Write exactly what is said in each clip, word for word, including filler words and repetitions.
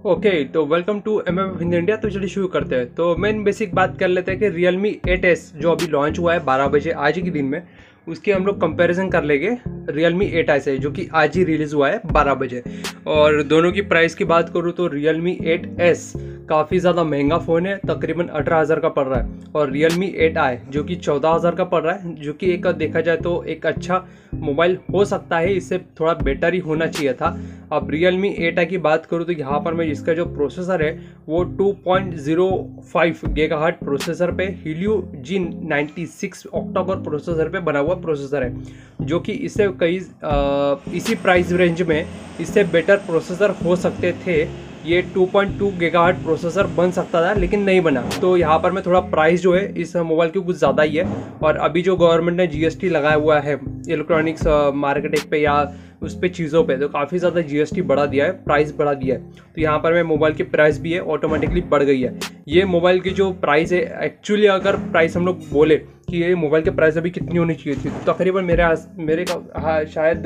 Okay okay, तो welcome to M F Hindi India. तो चलिए शुरू करते हैं। तो मेन बेसिक बात कर लेते हैं कि Realme एट एस जो अभी लॉन्च हुआ है बारह बजे आज के दिन में, उसकी हम लोग कंपैरिजन कर लेंगे Realme एट आई से जो कि आज ही रिलीज़ हुआ है बारह बजे। और दोनों की प्राइस की बात करूँ तो Realme एट एस काफ़ी ज़्यादा महंगा फ़ोन है, तकरीबन अठारह हज़ार का पड़ रहा है, और Realme एट आई जो कि चौदह हज़ार का पड़ रहा है, जो कि एक देखा जाए तो एक अच्छा मोबाइल हो सकता है, इससे थोड़ा बेटर ही होना चाहिए था। अब Realme एट आई की बात करूँ तो यहाँ पर मैं इसका जो प्रोसेसर है वो two point zero five gigahertz processor पे Helio G ninety six octa core processor पे बना हुआ प्रोसेसर है, जो कि इससे कई आ, इसी प्राइस रेंज में इससे बेटर प्रोसेसर हो सकते थे। ये two point two gigahertz processor बन सकता था लेकिन नहीं बना। तो यहाँ पर मैं थोड़ा प्राइस जो है इस मोबाइल की कुछ ज़्यादा ही है, और अभी जो गवर्नमेंट ने जीएसटी लगाया हुआ है इलेक्ट्रॉनिक्स मार्केटिंग पे या उस पे चीज़ों पे, तो काफ़ी ज़्यादा जीएसटी बढ़ा दिया है, प्राइस बढ़ा दिया है। तो यहाँ पर मैं मोबाइल की प्राइस भी है ऑटोमेटिकली बढ़ गई है। ये मोबाइल की जो प्राइस है एक्चुअली अगर प्राइस हम लोग बोले कि ये मोबाइल की प्राइस अभी कितनी होनी चाहिए थी, तो तकरीबन मेरे मेरे का हाँ, शायद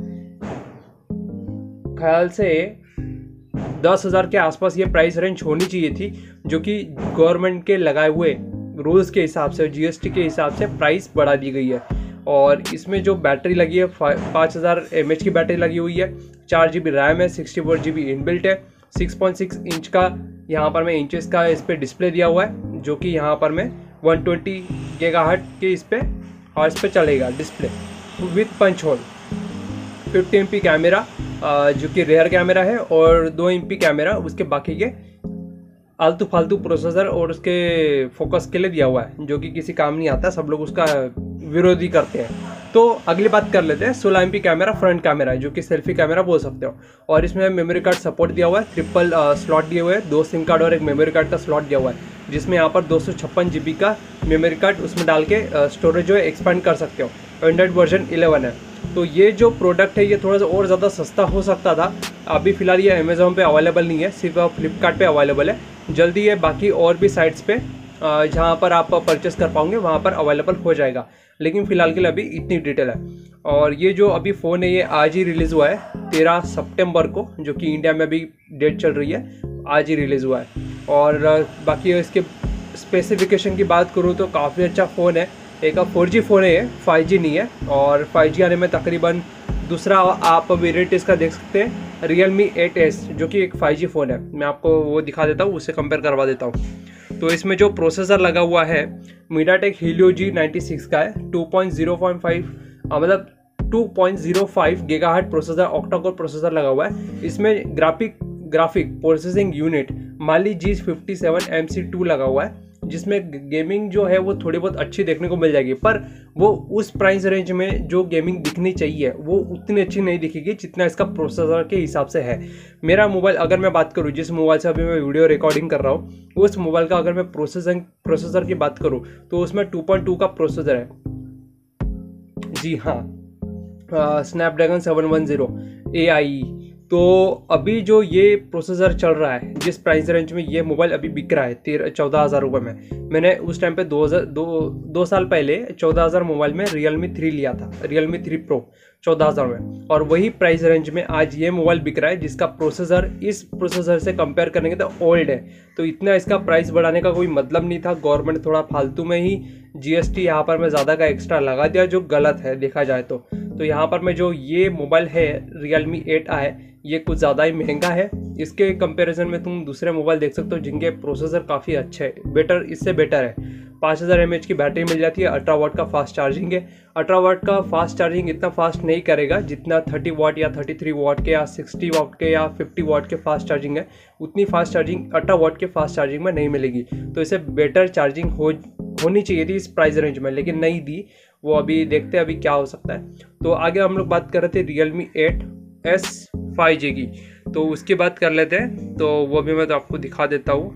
ख्याल से दस हज़ार के आसपास ये प्राइस रेंज होनी चाहिए थी, जो कि गवर्नमेंट के लगाए हुए रूल्स के हिसाब से जीएसटी के हिसाब से प्राइस बढ़ा दी गई है। और इसमें जो बैटरी लगी है पाँच हज़ार एम एच की बैटरी लगी हुई है, चार जी बी रैम है, sixty four G B inbuilt है, सिक्स पॉइंट सिक्स इंच का यहाँ पर मैं इंचेस का इस पर डिस्प्ले दिया हुआ है, जो कि यहाँ पर मैं वन ट्वेंटी गीगाहर्ट्ज़ के इस पे और इस पे चलेगा display with punch hole. Fifty M P camera जो कि रेयर कैमरा है, और दो एम पी कैमरा उसके बाकी के आलतू फालतू प्रोसेसर और उसके फोकस के लिए दिया हुआ है, जो कि किसी काम नहीं आता, सब लोग उसका विरोधी करते हैं। तो अगली बात कर लेते हैं। सोलह M P camera front camera है, जो कि सेल्फी कैमरा बोल सकते हो, और इसमें मेमोरी कार्ड सपोर्ट दिया हुआ है, ट्रिपल स्लॉट दिए हुए हैं, दो सिम कार्ड और एक मेमोरी कार्ड का स्लॉट दिया हुआ है, जिसमें यहाँ पर दो सौ छप्पन जी बी का मेमोरी कार्ड उसमें डाल के स्टोरेज जो है एक्सपेंड कर सकते हो। एंड्रॉइड वर्जन इलेवन है। तो ये जो प्रोडक्ट है ये थोड़ा सा और ज़्यादा सस्ता हो सकता था। अभी फ़िलहाल ये अमेज़ॉन पे अवेलेबल नहीं है, सिर्फ फ्लिपकार्ट पे अवेलेबल है। जल्दी ये बाकी और भी साइट्स पे जहाँ पर आप परचेस कर पाओगे वहाँ पर अवेलेबल हो जाएगा, लेकिन फ़िलहाल के लिए अभी इतनी डिटेल है। और ये जो अभी फ़ोन है ये आज ही रिलीज़ हुआ है तेरह सितंबर को, जो कि इंडिया में अभी डेट चल रही है, आज ही रिलीज़ हुआ है। और बाकी इसके स्पेसिफिकेशन की बात करूँ तो काफ़ी अच्छा फ़ोन है। एक फोर जी फ़ोन है, ये फाइव जी नहीं है, और फाइव जी आने में तकरीबन दूसरा आप वेरिएंट इसका देख सकते हैं Realme एट एस, जो कि एक फाइव जी फ़ोन है। मैं आपको वो दिखा देता हूँ, उससे कंपेयर करवा देता हूँ। तो इसमें जो प्रोसेसर लगा हुआ है MediaTek Helio G ninety six का है, टू पॉइंट ज़ीरो फाइव मतलब two point zero five gigahertz processor octa core processor लगा हुआ है। इसमें graphic graphic processing unit Mali G fifty seven M C two लगा हुआ है, जिसमें गेमिंग जो है वो थोड़ी बहुत अच्छी देखने को मिल जाएगी, पर वो उस प्राइस रेंज में जो गेमिंग दिखनी चाहिए वो उतनी अच्छी नहीं दिखेगी जितना इसका प्रोसेसर के हिसाब से है। मेरा मोबाइल अगर मैं बात करूँ, जिस मोबाइल से अभी मैं वीडियो रिकॉर्डिंग कर रहा हूँ, उस मोबाइल का अगर मैं प्रोसेसिंग प्रोसेसर की बात करूँ तो उसमें टू पॉइंट टू का प्रोसेसर है। जी हाँ, Snapdragon seven one zero A I. तो अभी जो ये प्रोसेसर चल रहा है, जिस प्राइस रेंज में ये मोबाइल अभी बिक रहा है तेरह चौदह हज़ार रुपये में, मैंने उस टाइम पे दो हज़ार दो दो साल पहले चौदह हज़ार मोबाइल में Realme थ्री लिया था, Realme थ्री Pro चौदह हज़ार में, और वही प्राइस रेंज में आज ये मोबाइल बिक रहा है, जिसका प्रोसेसर इस प्रोसेसर से कंपेयर करेंगे तो ओल्ड है। तो इतना इसका प्राइस बढ़ाने का कोई मतलब नहीं था। गवर्नमेंट थोड़ा फालतू में ही जीएसटी यहाँ पर मैं ज़्यादा का एक्स्ट्रा लगा दिया, जो गलत है देखा जाए तो। तो यहाँ पर मैं जो ये मोबाइल है Realme एट आई, ये कुछ ज़्यादा ही महंगा है। इसके कंपैरिजन में तुम दूसरे मोबाइल देख सकते हो जिनके प्रोसेसर काफ़ी अच्छे है, बेटर इससे बेटर है। पाँच हज़ार एम एच की बैटरी मिल जाती है, अठारह वाट का फास्ट चार्जिंग है। अठारह वाट का फास्ट चार्जिंग इतना फास्ट नहीं करेगा जितना तीस वाट या तैंतीस वाट के या साठ वाट के या पचास वाट के फास्ट चार्जिंग है, उतनी फास्ट चार्जिंग अठारह वाट के फास्ट चार्जिंग में नहीं मिलेगी। तो इसे बेटर चार्जिंग हो होनी चाहिए थी इस प्राइस रेंज में, लेकिन नहीं दी। वो अभी देखते हैं अभी क्या हो सकता है। तो आगे हम लोग बात कर रहे थे Realme eight S five G की, तो उसकी बात कर लेते हैं। तो वो भी मैं तो आपको दिखा देता हूँ।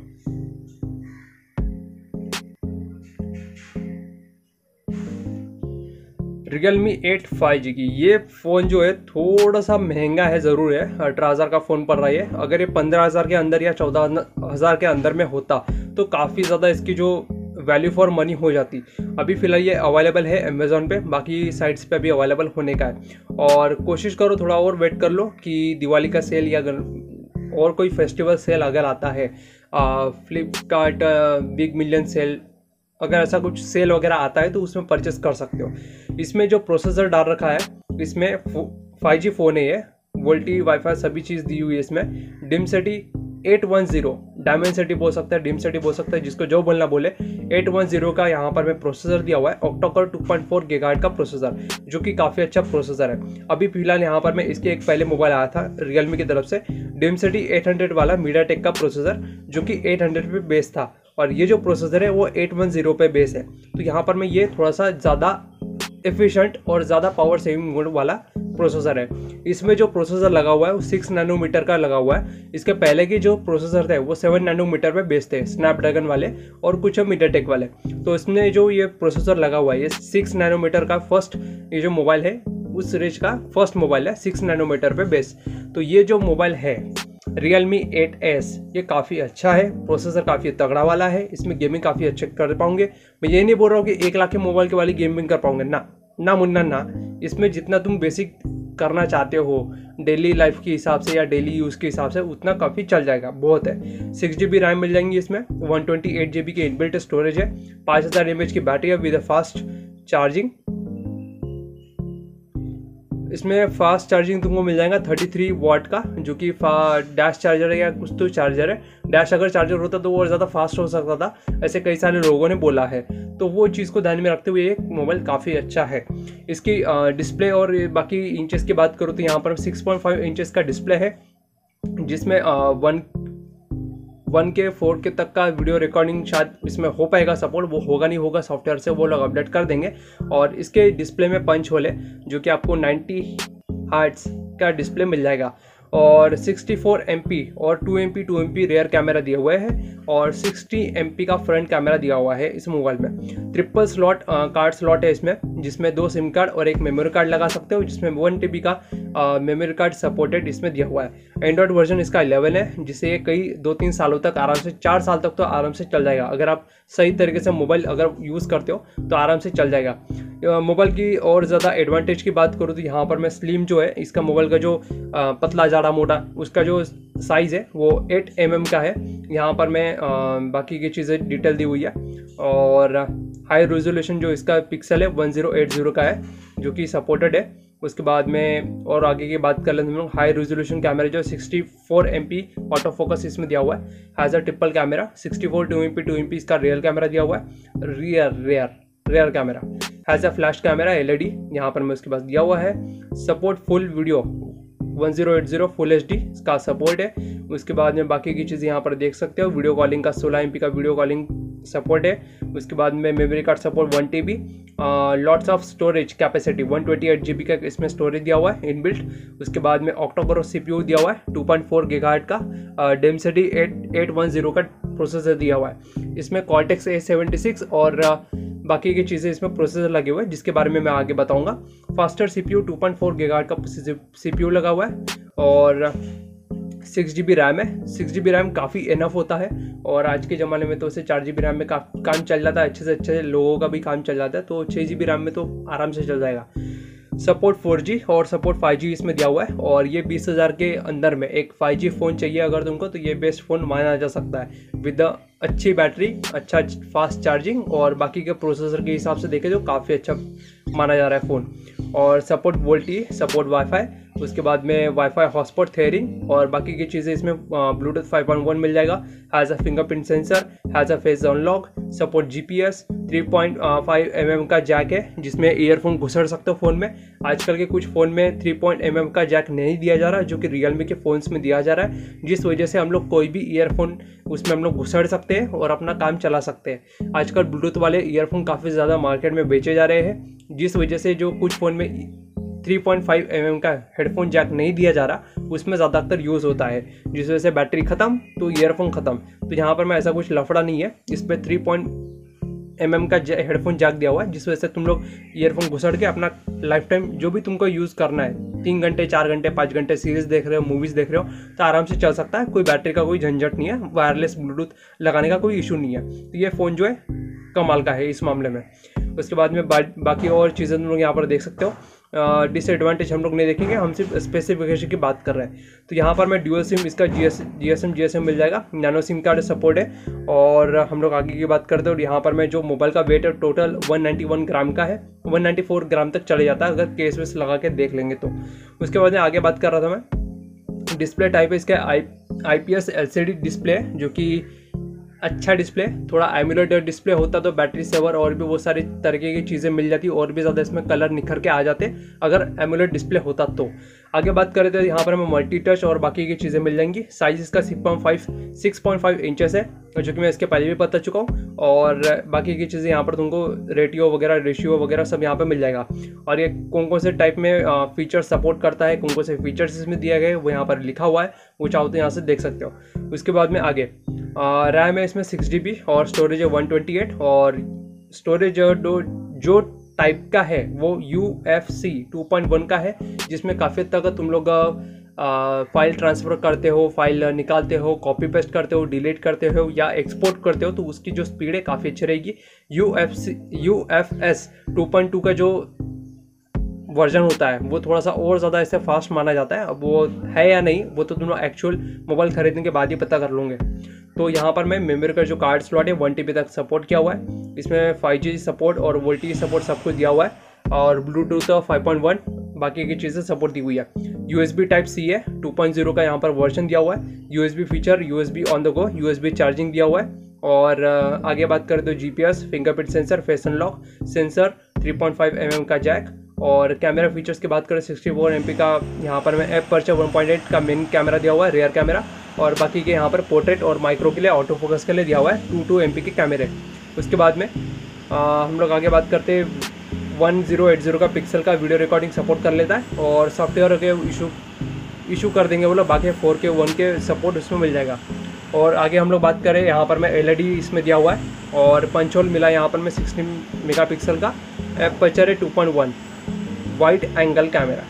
Realme एट फाइव जी की ये फ़ोन जो है थोड़ा सा महंगा है, ज़रूर है, अठारह हज़ार का फ़ोन पड़ रहा है। अगर ये पंद्रह हज़ार के अंदर या चौदह हज़ार के अंदर में होता तो काफ़ी ज़्यादा इसकी जो वैल्यू फॉर मनी हो जाती। अभी फ़िलहाल ये अवेलेबल है अमेज़ॉन पे, बाकी साइट्स पे भी अवेलेबल होने का है। और कोशिश करो थोड़ा और वेट कर लो कि दिवाली का सेल या और कोई फेस्टिवल सेल अगर आता है, फ्लिपकार्ट बिग मिलियन सेल, अगर ऐसा कुछ सेल वगैरह आता है तो उसमें परचेस कर सकते हो। इसमें जो प्रोसेसर डाल रखा है, इसमें फाइव जी फ़ोन है ये, वोल्टी वाईफाई सभी चीज़ दी हुई है इसमें। Dimensity eight one zero, Dimensity बोल सकता है, डिमसिटी बोल सकता है, जिसको जो बोलना बोले। एट वन ज़ीरो का यहाँ पर मैं प्रोसेसर दिया हुआ है, octa core two point four gigahertz का प्रोसेसर, जो कि काफ़ी अच्छा प्रोसेसर है। अभी फिलहाल यहाँ पर मैं इसके एक पहले मोबाइल आया था रियलमी की तरफ से, डिमसिटी एट हंड्रेड वाला मीडियाटेक का प्रोसेसर, जो कि एट हंड्रेड पे बेस था, और ये जो प्रोसेसर है वो एट वन ज़ीरो पे बेस है। तो यहाँ पर मैं ये थोड़ा सा ज़्यादा एफिशिएंट और ज़्यादा पावर सेविंग मोड वाला प्रोसेसर है। इसमें जो प्रोसेसर लगा हुआ है वो सिक्स नैनोमीटर का लगा हुआ है। इसके पहले के जो प्रोसेसर थे वो सेवन नैनोमीटर पे बेस थे, स्नैपड्रैगन वाले और कुछ मीडियाटेक वाले। तो इसमें जो ये प्रोसेसर लगा हुआ है, ये सिक्स नैनोमीटर का फर्स्ट, ये जो मोबाइल है उस रेंज का फर्स्ट मोबाइल है, सिक्स नैनोमीटर पे बेस। तो ये जो मोबाइल है Realme एट एस, ये काफ़ी अच्छा है, प्रोसेसर काफ़ी तगड़ा वाला है, इसमें गेमिंग काफ़ी अच्छे कर पाओगे। मैं ये नहीं बोल रहा हूँ कि एक लाख के मोबाइल के वाली गेमिंग कर पाओगे, ना ना मुन्ना ना। इसमें जितना तुम बेसिक करना चाहते हो डेली लाइफ के हिसाब से या डेली यूज़ के हिसाब से, उतना काफ़ी चल जाएगा, बहुत है। सिक्स जी बी रैम मिल जाएंगी इसमें, one twenty eight G B की इनबिल्ट स्टोरेज है, पाँच हज़ार एम एच की बैटरी है विद फास्ट चार्जिंग। इसमें फास्ट चार्जिंग तुमको मिल जाएगा थर्टी थ्री वाट का, जो कि डैश चार्जर है या कुछ तो चार्जर है। डैश अगर चार्जर होता तो वो और ज़्यादा फास्ट हो सकता था, ऐसे कई सारे लोगों ने बोला है। तो वो चीज़ को ध्यान में रखते हुए ये मोबाइल काफ़ी अच्छा है। इसकी डिस्प्ले और बाकी इंचेस की बात करूँ तो यहाँ पर सिक्स पॉइंट फाइव इंचेस का डिस्प्ले है, जिसमें वन वन के फोर के तक का वीडियो रिकॉर्डिंग शायद इसमें हो पाएगा सपोर्ट, वो होगा नहीं होगा सॉफ्टवेयर से वो लोग अपडेट कर देंगे। और इसके डिस्प्ले में पंच होल है, जो कि आपको नाइन्टी हर्ट्ज का डिस्प्ले मिल जाएगा, और सिक्सटी फोर एम पी और two M P two M P rear camera दिए हुए हैं, और सिक्सटी एम पी का फ्रंट कैमरा दिया हुआ है इस मोबाइल में। ट्रिपल स्लॉट कार्ड स्लॉट है इसमें, जिसमें दो सिम कार्ड और एक मेमोरी कार्ड लगा सकते हो, जिसमें वन टी बी का मेमोरी कार्ड सपोर्टेड इसमें दिया हुआ है। एंड्रॉयड वर्जन इसका इलेवन है, जिसे कई दो तीन सालों तक आराम से, चार साल तक तो आराम से चल जाएगा। अगर आप सही तरीके से मोबाइल अगर यूज़ करते हो तो आराम से चल जाएगा। मोबाइल की और ज़्यादा एडवांटेज की बात करूँ तो यहाँ पर मैं स्लिम जो है इसका मोबाइल का जो आ, पतला जाड़ा मोटा उसका जो साइज़ है वो एट एम एम का है। यहाँ पर मैं आ, बाकी की चीज़ें डिटेल दी हुई है, और हाई रेजोल्यूशन जो इसका पिक्सल है वन ज़ीरो एट ज़ीरो का है, जो कि सपोर्टेड है। उसके बाद में और आगे की बात कर लेते हैं हम लोग, हाई रेजोल्यूशन कैमरा जो sixty four M P auto focus इसमें दिया हुआ है, has a triple camera, sixty four two M P two M P इसका रियल कैमरा दिया हुआ है, rear rear rear camera, has a flash camera L E D यहाँ पर मैं उसके पास दिया हुआ है। Support full video one zero eight zero full H D का सपोर्ट है। उसके बाद में बाकी की चीज़ यहाँ पर देख सकते हो, वीडियो कॉलिंग का सोलह एम पी का वीडियो कॉलिंग सपोर्ट है। उसके बाद में memory card support one T B, lots of storage capacity one twenty eight G B का इसमें स्टोरेज दिया हुआ है इनबिल्ट। उसके बाद में ऑक्टा-कोर सी पी यू दिया हुआ है टू पॉइंट फोर गीगाहर्ट्ज़ का, Dimensity eight eight one zero का प्रोसेसर दिया हुआ है। इसमें कॉर्टेक्स ए सेवेंटी सिक्स और uh, बाकी की चीज़ें इसमें प्रोसेसर लगे हुए हैं, जिसके बारे में मैं आगे बताऊंगा। Faster CPU two point four gigahertz का सीपीयू लगा हुआ है, और सिक्स जी बी रैम है। सिक्स जी बी रैम काफ़ी इनफ होता है, और आज के ज़माने में तो उसे चार जी बी रैम में का, काम चल जाता है, अच्छे से अच्छे लोगों का भी काम चल जाता है, तो छः जी बी रैम में तो आराम से चल जाएगा। सपोर्ट फोर जी और सपोर्ट फाइव जी इसमें दिया हुआ है, और ये बीस हज़ार के अंदर में एक फाइव जी फ़ोन चाहिए अगर तुमको, तो ये बेस्ट फ़ोन माना जा सकता है विद अच्छी बैटरी, अच्छा फास्ट चार्जिंग, और बाकी के प्रोसेसर के हिसाब से देखें तो काफ़ी अच्छा माना जा रहा है फ़ोन। और सपोर्ट वोल्टी, सपोर्ट वाईफाई, उसके बाद में वाईफाई हॉटस्पॉट थेयरिंग, और बाकी की चीज़ें इसमें ब्लूटूथ फाइव पॉइंट वन मिल जाएगा, has a fingerprint sensor, has a face unlock, support GPS, three point five M M का जैक है, जिसमें ईयरफोन घुसड़ सकते हो फ़ोन में। आजकल के कुछ फ़ोन में थ्री पॉइंट एम एम का जैक नहीं दिया जा रहा, जो कि रियलमी के फ़ोन्स में दिया जा रहा है, जिस वजह से हम लोग कोई भी ईयरफोन उसमें हम लोग घुसड़ सकते हैं और अपना काम चला सकते हैं। आजकल ब्लूटूथ वाले ईयरफोन काफ़ी ज़्यादा मार्केट में बेचे जा रहे हैं, जिस वजह से जो कुछ फ़ोन में three point five M M का हेडफोन जैक नहीं दिया जा रहा, उसमें ज़्यादातर यूज़ होता है, जिस वजह से बैटरी ख़त्म तो ईयरफोन ख़त्म। तो यहाँ पर मैं ऐसा कुछ लफड़ा नहीं है, इस पर थ्री पॉइंट एम एम का हेडफोन जैक दिया हुआ है, जिस वजह से तुम लोग ईयरफोन घुसड़ के अपना लाइफ टाइम जो भी तुमको यूज़ करना है, तीन घंटे चार घंटे पाँच घंटे सीरीज़ देख रहे हो, मूवीज़ देख रहे हो, तो आराम से चल सकता है। कोई बैटरी का कोई झंझट नहीं है, वायरलेस ब्लूटूथ लगाने का कोई इशू नहीं है। तो ये फ़ोन जो है कमाल का है इस मामले में। उसके बाद में बा, बाकी और चीज़ें तुम लोग यहाँ पर देख सकते हो। डिसएडवांटेज हम लोग नहीं देखेंगे, हम सिर्फ स्पेसिफिकेशन की बात कर रहे हैं। तो यहाँ पर मैं ड्यूअल सिम इसका G S G S M G S M मिल जाएगा, नैनो सिम कार्ड सपोर्ट है। और हम लोग आगे की बात करते हैं। और यहाँ पर मैं जो मोबाइल का वेट है total one ninety one gram का है, वन नाइन्टी फोर ग्राम तक चले जाता है अगर केस वेस लगा के देख लेंगे तो। उसके बाद में आगे बात कर रहा था मैं, डिस्प्ले टाइप है इसका I I P S L C D display है, जो कि अच्छा डिस्प्ले। थोड़ा एमुलेट डिस्प्ले होता तो बैटरी सेवर और भी बहुत सारी तरीके की चीज़ें मिल जाती और भी ज़्यादा इसमें कलर निखर के आ जाते अगर एमुलेट डिस्प्ले होता तो। आगे बात करें तो यहाँ पर हमें मल्टी टच और बाकी की चीज़ें मिल जाएंगी। साइज इसका six point five six point five inches है, जो कि मैं इसके पहले भी बता चुका हूँ। और बाकी की चीज़ें यहाँ पर तुमको रेटियो वगैरह रेशियो वगैरह सब यहाँ पर मिल जाएगा। और ये कौन कौन से टाइप में फीचर सपोर्ट करता है, कौन कौन से फीचर्स इसमें दिए गए वो यहाँ पर लिखा हुआ है, वो चाहो तो यहाँ से देख सकते हो। उसके बाद में आगे रैम है इसमें सिक्स जी बी और स्टोरेज है वन ट्वेंटी एट। और स्टोरेज जो जो टाइप का है वो U F C two point one का है, जिसमें काफ़ी तक तुम लोग फाइल ट्रांसफ़र करते हो, फाइल निकालते हो, कॉपी पेस्ट करते हो, डिलीट करते हो या एक्सपोर्ट करते हो, तो उसकी जो स्पीड है काफ़ी अच्छी रहेगी। U F C U F S two point two का जो वर्जन होता है वो थोड़ा सा और ज़्यादा इससे फास्ट माना जाता है। अब वो है या नहीं वो तो तुम लोग एक्चुअल मोबाइल खरीदने के बाद ही पता कर लोगे। तो यहाँ पर मैं मेमोरी का जो कार्ड स्लॉट है वन टी बी तक सपोर्ट किया हुआ है। इसमें फाइव जी सपोर्ट और वोल्टेज सपोर्ट सब कुछ दिया हुआ है। और ब्लूटूथ फाइव पॉइंट वन बाकी की चीज़ें सपोर्ट दी हुई है। यूएसबी टाइप सी है टू पॉइंट ज़ीरो का यहाँ पर वर्जन दिया हुआ है। USB feature, USB on the go, USB charging दिया हुआ है। और आगे बात करें तो GPS, fingerprint sensor, face unlock sensor, three point five M M का जैक। और कैमरा फीचर्स की बात करें सिक्सटी फोर एम पी का यहाँ पर मैं aperture one point eight का मेन कैमरा दिया हुआ है, रियर कैमरा। और बाकी के यहाँ पर पोर्ट्रेट और माइक्रो के लिए, ऑटो फोकस के लिए दिया हुआ है टू टू एम पी के कैमरे। उसके बाद में आ, हम लोग आगे बात करते हैं वन ज़ीरो एट ज़ीरो का पिक्सल का वीडियो रिकॉर्डिंग सपोर्ट कर लेता है। और सॉफ्टवेयर के इशू इशू कर देंगे वो लोग, बाकी फोर के वन के सपोर्ट उसमें मिल जाएगा। और आगे हम लोग बात करें यहाँ पर मैं एल ई डी इसमें दिया हुआ है और पंच होल मिला यहाँ पर मैं सिक्सटीन मेगा पिक्सल का, एपर्चर है two point one, wide angle camera.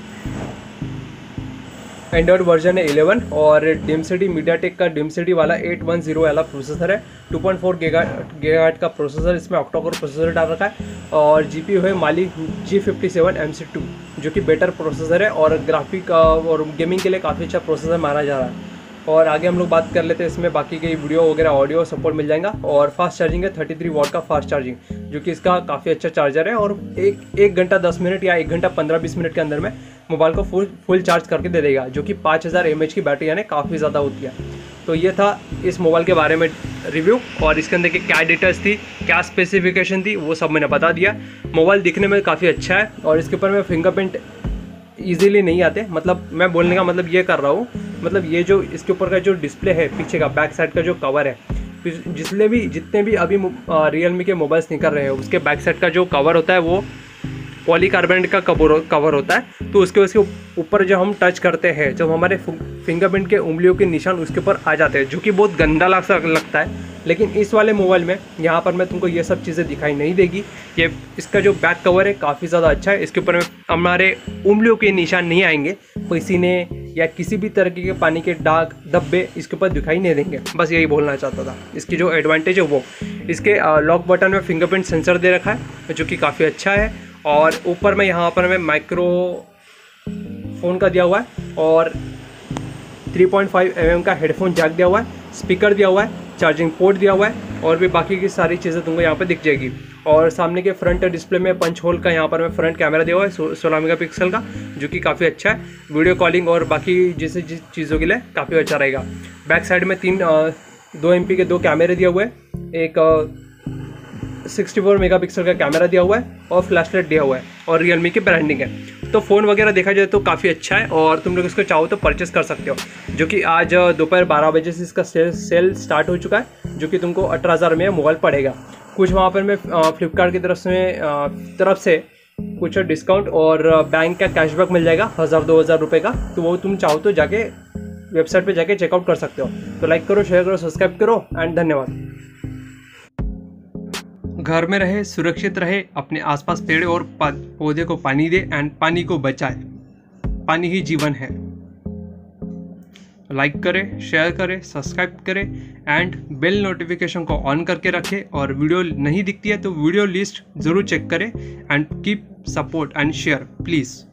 Android version है इलेवन और डिमसिटी मीडियाटेक का डिमसिटी वाला एट वन ज़ीरो वाला प्रोसेसर है। टू पॉइंट फोर गीगाहर्ट्ज़ का प्रोसेसर इसमें ऑक्टा कोर प्रोसेसर डाल रखा है। और जीपीयू है Mali G fifty seven M C two, जो कि बेटर प्रोसेसर है और ग्राफिक और गेमिंग के लिए काफ़ी अच्छा प्रोसेसर माना जा रहा है। और आगे हम लोग बात कर लेते हैं इसमें बाकी के वीडियो वगैरह ऑडियो सपोर्ट मिल जाएगा। और फास्ट चार्जिंग है थर्टी थ्री वॉट का फास्ट चार्जिंग, जो कि इसका काफ़ी अच्छा चार्जर है। और एक एक घंटा दस मिनट या एक घंटा पंद्रह बीस मिनट के अंदर में मोबाइल को फुल फुल चार्ज करके दे देगा, जो कि पाँच हज़ार एम एच की बैटरी यानी काफ़ी ज़्यादा होती है। तो ये था इस मोबाइल के बारे में रिव्यू। और इसके अंदर की क्या डिटेल्स थी, क्या स्पेसिफिकेशन थी, वो सब मैंने बता दिया। मोबाइल दिखने में काफ़ी अच्छा है और इसके ऊपर मैं फिंगरप्रिंट ईजिली नहीं आते, मतलब मैं बोलने का मतलब ये कर रहा हूँ, मतलब ये जो इसके ऊपर का जो डिस्प्ले है पीछे का बैक साइड का जो कवर है, जिसने भी जितने भी अभी रियलमी के मोबाइल्स निकल रहे हैं उसके बैक साइड का जो कवर होता है वो पॉलीकार्बोनेट का कवर कवर होता है। तो उसके उसके ऊपर जब हम टच करते हैं, जब हमारे फिंगरप्रिंट के उंगलियों के निशान उसके ऊपर आ जाते हैं, जो कि बहुत गंदा लगता है। लेकिन इस वाले मोबाइल में यहाँ पर मैं तुमको ये सब चीज़ें दिखाई नहीं देगी। ये इसका जो बैक कवर है काफ़ी ज़्यादा अच्छा है। इसके ऊपर में हमारे उंगलियों के निशान नहीं आएंगे, पसीने या किसी भी तरीके के पानी के दाग धब्बे इसके ऊपर दिखाई नहीं देंगे। बस यही बोलना चाहता था। इसकी जो एडवांटेज है वो, इसके लॉक बटन में फिंगरप्रिंट सेंसर दे रखा है, जो कि काफ़ी अच्छा है। और ऊपर में यहाँ पर में माइक्रो फोन का दिया हुआ है और three point five M M का हेडफोन जैक दिया हुआ है, स्पीकर दिया हुआ है, चार्जिंग पोर्ट दिया हुआ है और भी बाकी की सारी चीज़ें तुमको यहाँ पर दिख जाएगी। और सामने के फ्रंट डिस्प्ले में पंच होल का यहाँ पर में फ्रंट कैमरा दिया हुआ है सोलह मेगा पिक्सल का, जो कि काफ़ी अच्छा है। वीडियो कॉलिंग और बाकी जैसे जिस चीज़ों के लिए काफ़ी अच्छा रहेगा। बैक साइड में तीन दो एम पी के दो कैमरे दिए हुए हैं, एक सिक्सटी फोर मेगा पिक्सल का कैमरा दिया हुआ है और फ्लैशलाइट दिया हुआ है और रियलमी की ब्रांडिंग है। तो फ़ोन वगैरह देखा जाए तो काफ़ी अच्छा है और तुम लोग इसको चाहो तो परचेस कर सकते हो, जो कि आज दोपहर बारह बजे से इसका सेल सेल स्टार्ट हो चुका है, जो कि तुमको अठारह हज़ार में मोबाइल पड़ेगा। कुछ वहाँ पर मैं फ्लिपकार्ट की तरफ से तरफ से कुछ डिस्काउंट और बैंक का कैशबैक मिल जाएगा हज़ार दो हज़ार रुपये का, तो वो तुम चाहो तो जाके वेबसाइट पे जाके चेकआउट कर सकते हो। तो लाइक करो, शेयर करो, सब्सक्राइब करो एंड धन्यवाद। घर में रहे, सुरक्षित रहे, अपने आसपास पेड़ और पौधे को पानी दे एंड पानी को बचाए। पानी ही जीवन है। लाइक करें, शेयर करें, सब्सक्राइब करें एंड बेल नोटिफिकेशन को ऑन करके रखें। और वीडियो नहीं दिखती है तो वीडियो लिस्ट ज़रूर चेक करें and keep support and share please.